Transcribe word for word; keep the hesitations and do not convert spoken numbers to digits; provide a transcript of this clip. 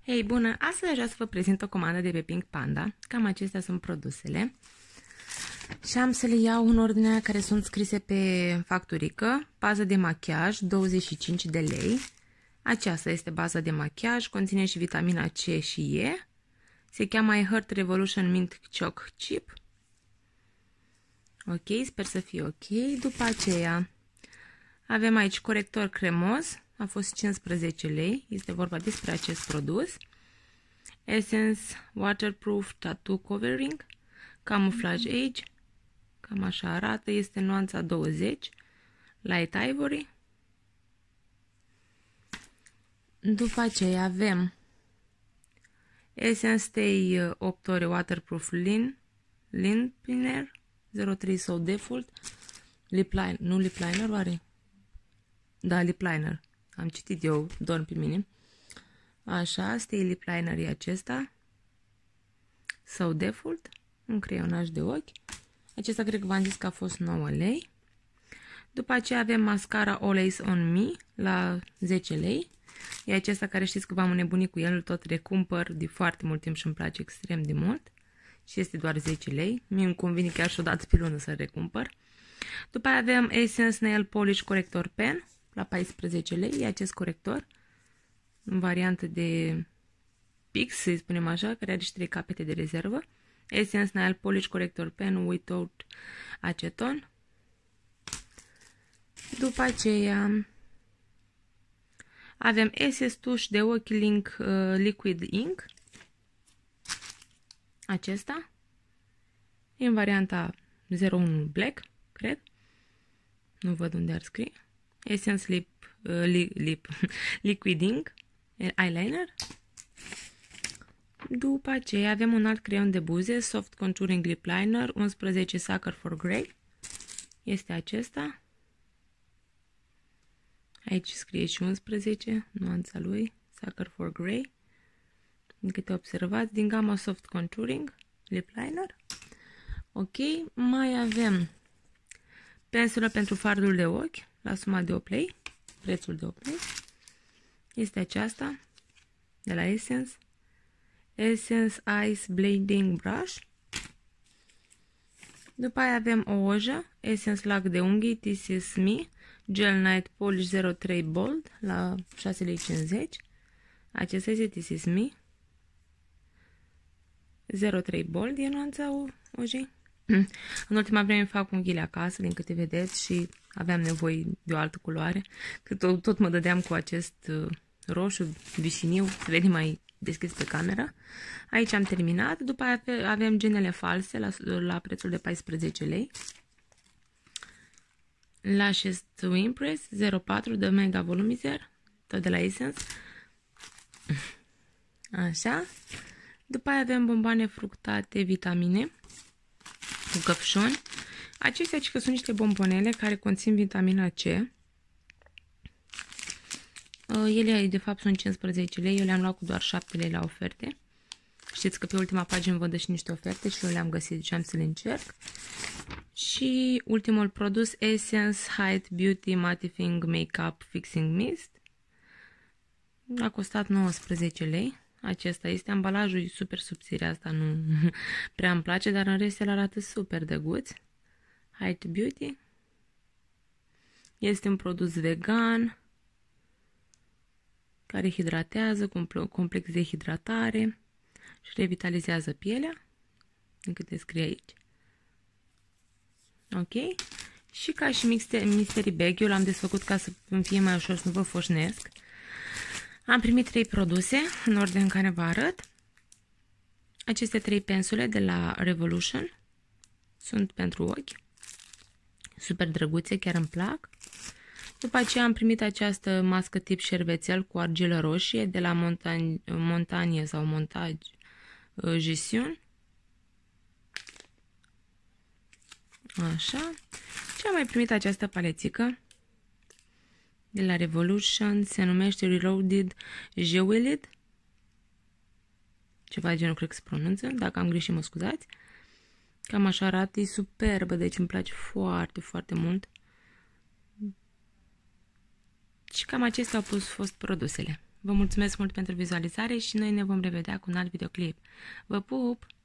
Hei, bună! Astăzi aș vrea să vă prezint o comandă de pe Pink Panda. Cam acestea sunt produsele. Și am să le iau în ordinea care sunt scrise pe facturică. Bază de machiaj, douăzeci și cinci de lei. Aceasta este baza de machiaj, conține și vitamina C și E. Se cheamă I Heart Revolution Mint Chalk Chip. Ok, sper să fie ok. După aceea avem aici corector cremos, a fost cincisprezece lei, este vorba despre acest produs. Essence Waterproof Tattoo Covering, Camouflage Age, cam așa arată, este nuanța douăzeci, Light Ivory. După aceea avem Essence Stay opt ore Waterproof Lin, Lin Liner, zero trei sau Default, Lip Liner, nu Lip Liner, oare? Da, Lip Liner. Am citit eu, dorm pe mine. Așa, Stay Lip Liner e acesta. Sau Default, un creionaj de ochi. Acesta cred că v-am zis că a fost nouă lei. După aceea avem mascara Always On Me la zece lei. E acesta care știți că v-am înnebunit cu el, îl tot recumpăr de foarte mult timp și îmi place extrem de mult. Și este doar zece lei. Mie îmi convine chiar și o dată pe lună să-l recumpăr. După aceea avem Essence Nail Polish Corector Pen la paisprezece lei. E acest corector în variantă de Pix, să spunem așa, care are și trei capete de rezervă. Essence Nail Polish Corrector Pen Without Aceton. După aceea avem Essence Tuș de ochi Link uh, Liquid Ink. Acesta e în varianta zero unu Black, cred. Nu văd unde ar scrie. Essence Lip, uh, li, lip Liquid Ink Eyeliner. După aceea avem un alt creion de buze, Soft Contouring Lip Liner, unsprezece Sucker for Grey. Este acesta. Aici scrie și unsprezece, nuanța lui, Sucker for Grey. Din câte observați, din gama Soft Contouring Lip Liner. Ok, mai avem pensulă pentru fardul de ochi, la suma de opt lei, prețul de opt lei. Este aceasta, de la Essence. Essence Ice Blending Brush. După aia avem o ojă, Essence Lac de unghii, This Is Me, Gel Night Polish zero trei Bold, la șase lei cincizeci. Acesta este This Is Me. zero trei Bold e nuanța ojei. În ultima vreme fac unghiile acasă, din câte vedeți, și aveam nevoie de o altă culoare. Că tot, tot mă dădeam cu acest roșu, vișiniu, să vedem mai deschis pe cameră. Aici am terminat. După aia avem genele false la, la prețul de paisprezece lei. Lashes to Impress zero patru de Mega Volumizer, tot de la Essence. Așa. După aia avem bomboane fructate, vitamine cu căpșuni. Acestea că sunt niște bombonele care conțin vitamina C. Ele de fapt sunt cincisprezece lei, eu le-am luat cu doar șapte lei la oferte. Știți că pe ultima pagină vă dă și niște oferte și eu le-am găsit și am să le încerc. Și ultimul produs, Essence Height Beauty Mattifying Makeup Fixing Mist. A costat nouăsprezece lei. Acesta este, ambalajul e super subțire, asta nu prea îmi place, dar în rest el arată super drăguț. Height Beauty. Este un produs vegan care hidratează, complex de hidratare și revitalizează pielea, din câte scrie aici. Ok? Și ca și mystery bag, eu l-am desfăcut ca să îmi fie mai ușor să nu vă foșnesc. Am primit trei produse, în ordine în care vă arăt. Aceste trei pensule de la Revolution sunt pentru ochi. Super drăguțe, chiar îmi plac. După aceea am primit această mască tip șervețel cu argilă roșie de la Montagne, Montagne sau Montage Gestion. Așa. Și am mai primit această palețică de la Revolution. Se numește Reloaded Jeweled. Ceva de genul cred că se pronunță. Dacă am greșit, mă scuzați. Cam așa arată. E superbă, deci îmi place foarte, foarte mult. Și cam acestea au fost produsele. Vă Vă mulțumesc mult pentru vizualizare și noi ne vom revedea cu un alt videoclip. Vă pup!